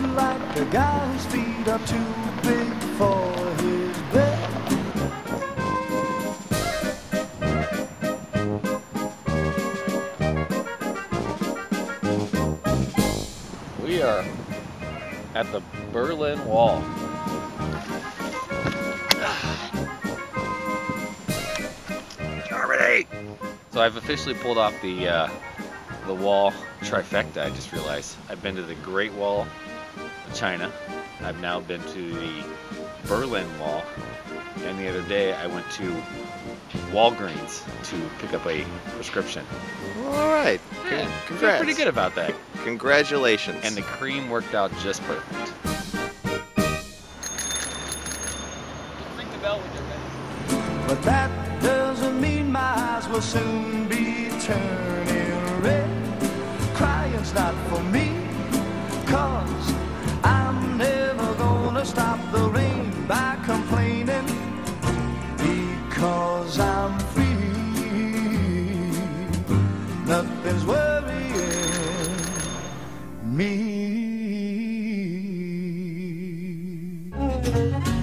like a guy whose feet are too big for his bed. We are at the Berlin Wall. Germany! So I've officially pulled off the wall trifecta. I just realized I've been to the Great Wall of China. I've now been to the Berlin Wall, and the other day I went to Walgreens to pick up a prescription. All right. Yeah, Congrats. feel pretty good about that. Congratulations. And the cream worked out just perfect. Ring the bell when you're ready. But that doesn't mean my eyes will soon be turning red. Crying's not for me, 'cause I'm never gonna stop the rain by complaining, because I'm free. Nothing's worrying me.